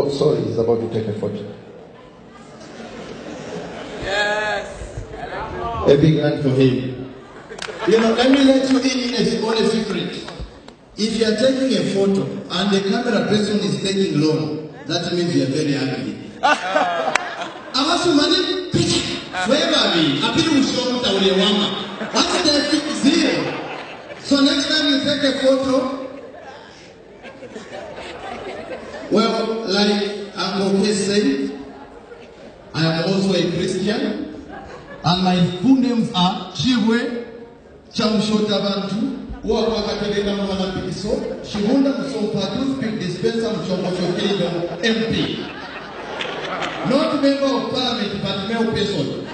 Oh, sorry, he's about to take a photo. Yes. A big hand for him. You know, let me let you in a small secret. If you are taking a photo and the camera person is taking long, that means you are very ugly. Awasumani picture. Where are we? Apili ushomuta ulewama. What's the zero? So next time you take a photo, well, like Uncle K said, I am also a Christian, and my full names are Chiwe Chamshotabantu, Wakakatereka Manapiso, Shibunda Musompatu, Speak Dispenser Mchomosho Kingdom, MP. Not member of parliament, but male person.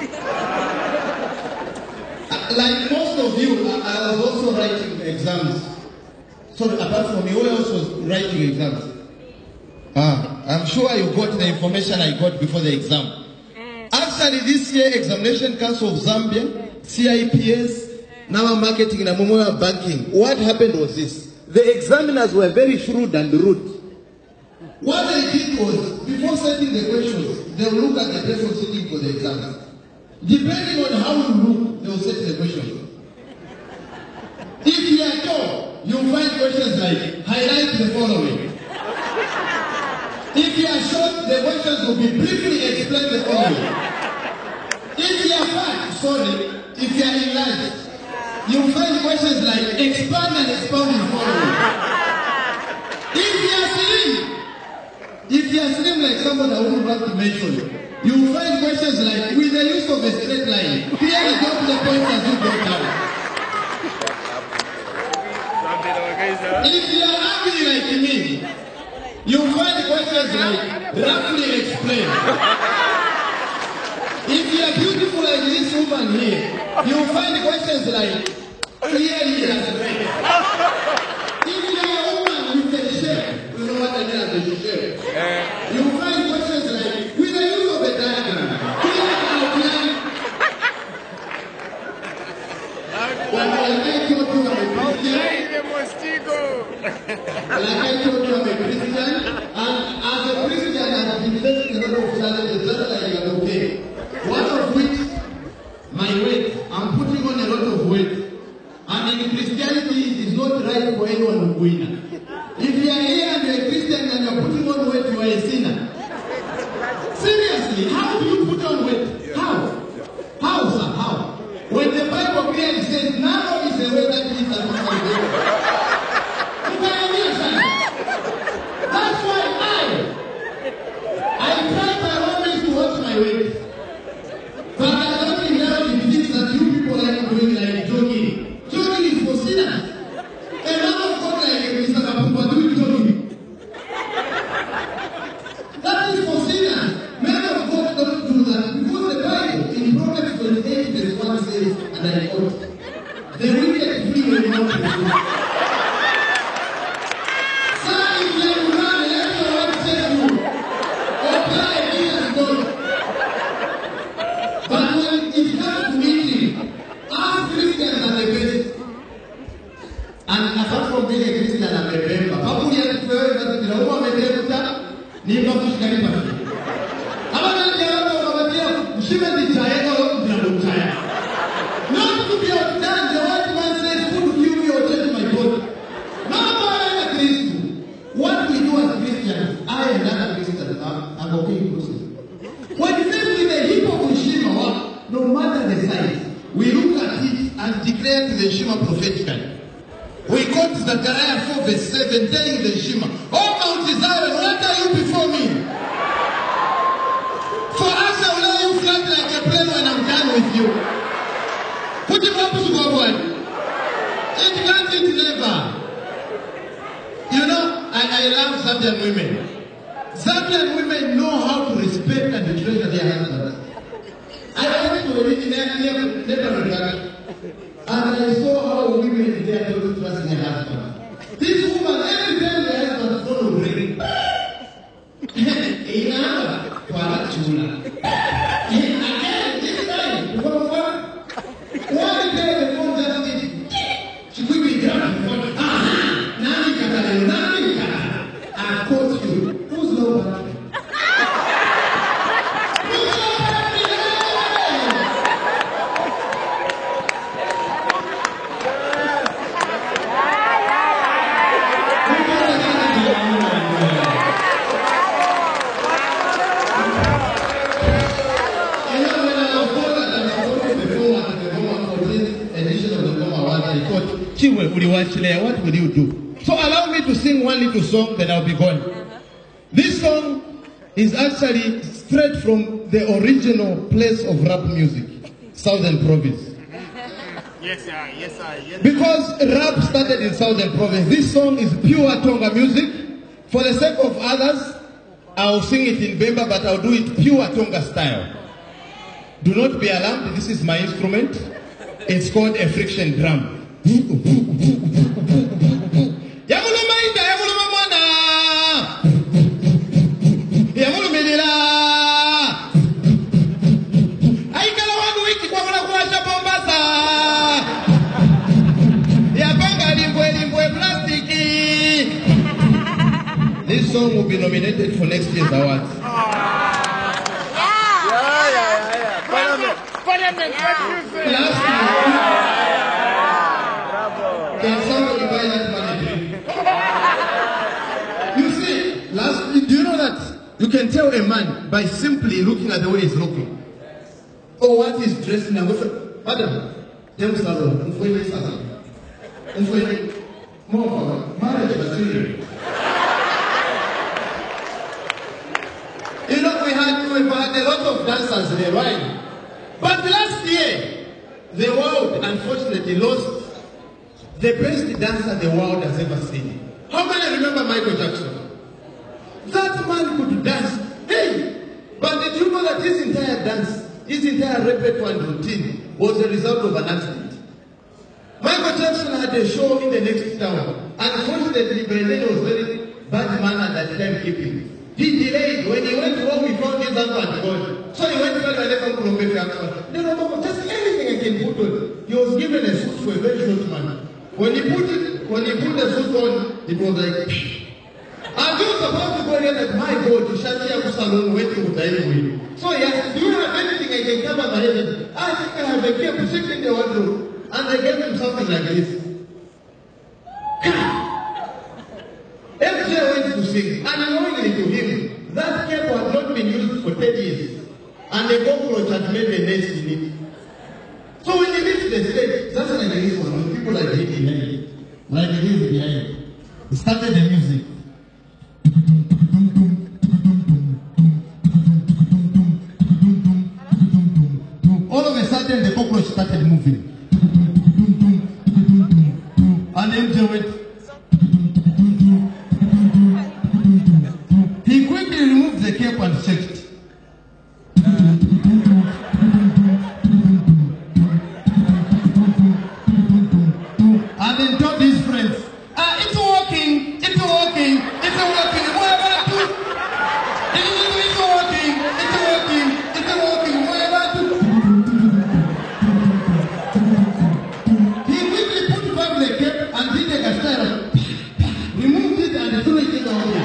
Like most of you, I was also writing exams. So apart from me, who else was writing exams? I'm sure you got the information I got before the exam. Actually, this year, Examination Council of Zambia, CIPS, Nama Marketing and Momoya Banking, what happened was this. The examiners were very shrewd and rude. What they did was, before setting the questions, they will look at the person sitting for the exam. Depending on how you look, they will set the questions. If you are tall, you will find questions like, highlight the following. If you are short, the questions will be briefly explain the following. If you are fat, if you are enlarged, you will find questions like, expand and expound the following. If you are slim like someone I wouldn't want to mention, you will find questions like, with the use of a straight line, clearly go to the point as you go down. If you are ugly like me, you will find questions like, roughly explain. If you are beautiful like this woman here, you will find questions like, clearly explain. If you are a woman with a shape, you know what I mean as a shape. You will find questions like, with the use of a diagram, clear outline. Like I told you, I'm a Christian, and as a Christian, I've been facing a lot of challenges, just like you are okay. One of which, my weight. I'm putting on a lot of weight. And in Christianity, it is not right for anyone to win. If you are here and you are a Christian and you are putting on weight, you are a sinner. Seriously, how do you put on weight? How? How, sir? How? When the Bible clearly says, narrow is the way that leads to salvation. You can understand. That's why I try by all means to watch my weight. But I don't think now it means that you people are doing like jogging. Jogging is for sinners. A man of God like Mr. Kapupa doing jogging. That is for sinners. Men of God don't do that because the Bible in Proverbs 28 verse 1 says, and I quote, the wicked flee when not pursued. Sir, if you run, let your Lord save you. Or try against God. But when it comes to eating, us Christians are the best. And apart from being a Christian, I'm a member. Papu ya tuwewe that the woman may be ni mnakushikani pasi. Abana ni hapo kabatia mshime ni chaya au mdramu chaya. Not to be outdone, the white man says, food kill me or change my body. Not by a Christian. What we do as Christians, I am not a Christian. I'm okay inclusive. When it says with the hip of Shima, no matter the size, we look at it and declare to the Shima prophetically. We quote Zechariah 4 verse 7 telling the Shima, oh Mount Zion, what are you before me? For us I will lay you flat like a plane when I'm done with you. Put him up to God one. It can't, it never. You know, I love Zambian women. Zambian women know how to respect and treasure their husbands. I went to a meeting never and I saw how women there don't trust their husband. This woman, every time the husband phone will ring. Ina kwa chula. Again, this time, one day the phone just did. She could be down. Nani kata. I quote you. Who's no battery? Chiwe, what will you do? So allow me to sing one little song, then I'll be gone. This song is actually straight from the original place of rap music, Southern Province. Yes, sir. Yes, sir. Yes. Because rap started in Southern Province, this song is pure Tonga music. For the sake of others, I'll sing it in Bemba, but I'll do it pure Tonga style. Do not be alarmed, this is my instrument. It's called a friction drum. This song will be nominated for next year's awards. Parliament. Can somebody buy that money? You see, do you know that you can tell a man by simply looking at the way he's looking, or what he's dressing? Madam, you know, we had a lot of dancers there, right? But last year, the world unfortunately lost the best dancer the world has ever seen. How many remember Michael Jackson? That man could dance. Hey! But did you know that his entire dance, his entire repertoire and routine was a result of an accident? Michael Jackson had a show in the next town. Unfortunately, Brendan was very bad man at that time keeping. He delayed. When he went home, he found his uncle had gone. So he went to the just anything I can put on. He was given a suit for a very short man. When he put the suit on, it was like, and he was about to go again like, my God, to Shatia Salon waiting with anyway. So he asked, do you have anything I can cover my head? I think I have a key protecting in the wardrobe. And I gave him something like this. FJ went to sing, and unknowingly to him, that cape had not been used for 10 years, and the cockroach had made a nest in it. So when he reached the stage, just like this one, people like it behind it, like it is behind it, he started the music. All of a sudden, the cockroach started moving. And MJ went. He quickly removed the cape and checked. And then told his friends, it's working, it's working, it's working. It's working, it's working, it's working. He quickly put back the cape and did a castile. Removed it and threw it in the hole.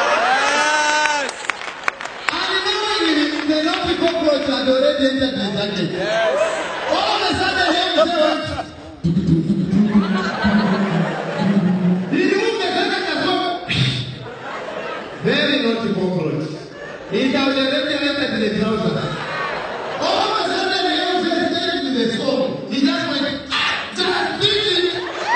The naughty cockroach had already entered the jacket. Yes. All of a sudden, he removed the jacket and go. Very naughty cockroach. He had already entered the trousers. All of a sudden, he was just to the song. He just went, just did it.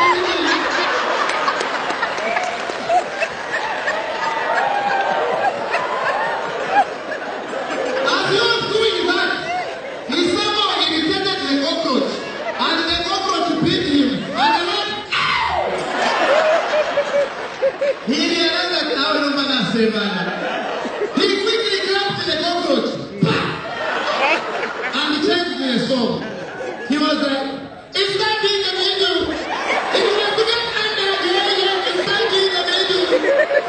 He realized that now no man has saved man. He quickly grabbed the cockroach. And he changed the song. He was like, it's not in the middle. If you have to get under the middle, it's not in the middle.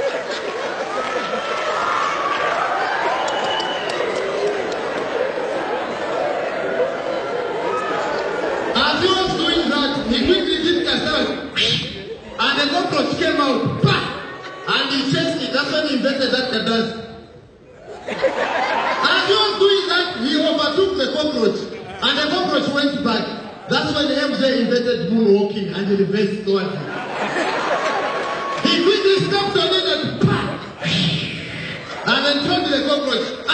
As he was doing that, he quickly did the and the cockroach came out, and he chased it. That's when he invented that does. And he was doing that, he overtook the cockroach, and the cockroach went back. That's when the MJ invented moonwalking and the reverse squat. He quickly stepped on it and then turned the cockroach.